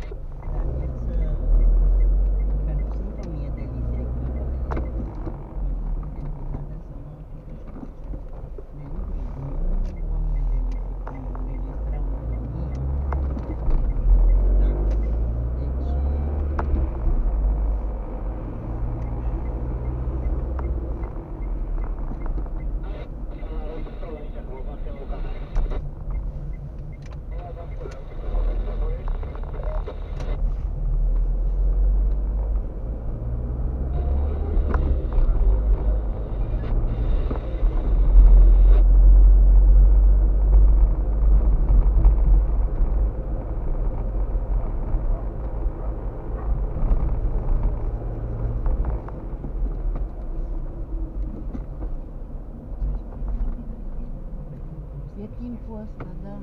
E timpul ăsta, da.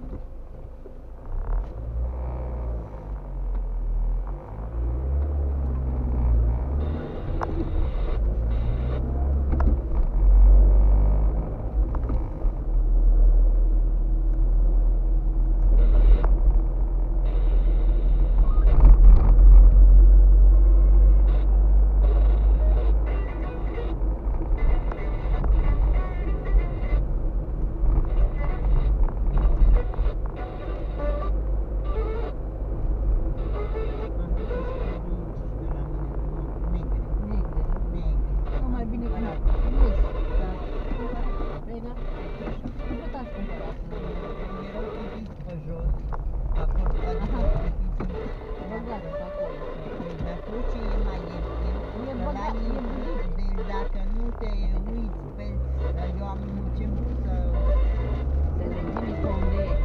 Dacă nu te uiți pe... Eu am început să le înțelegi pe unde e.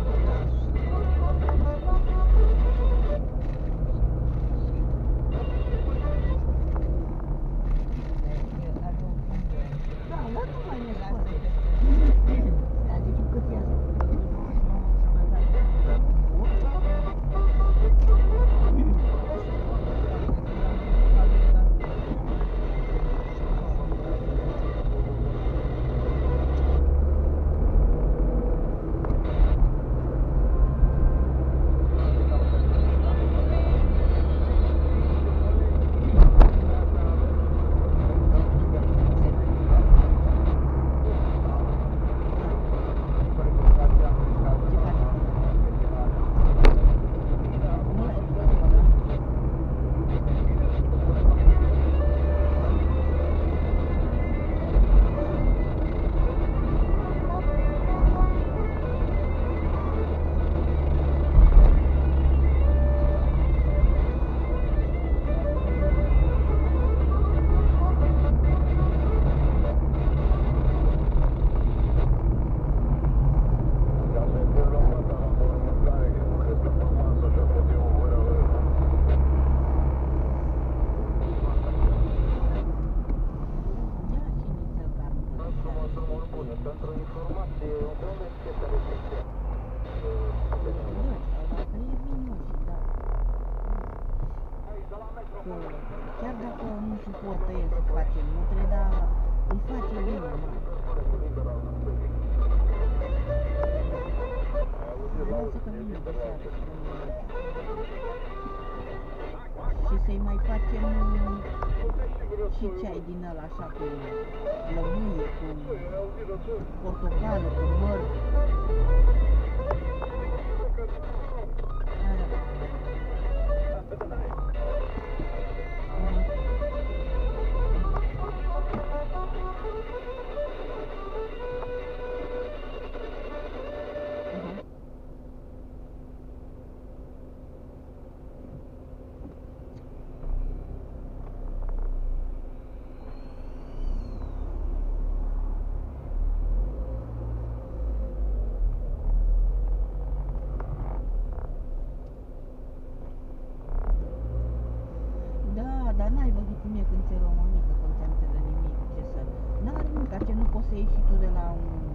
Da, dar nu mai ne scoate. Adică cât e asta? Chiar dacă nu suportă el să face mutre, dar îi face bine, lasă că vine de seară și să-i mai facem și ceai din ăla așa cu lămâie, cu portocală, cu măr. Dar n-ai văzut cum e când ți-e românică, când ți-am de nimic, ce să... N-are nimic, ce nu poți să ieși tu de la un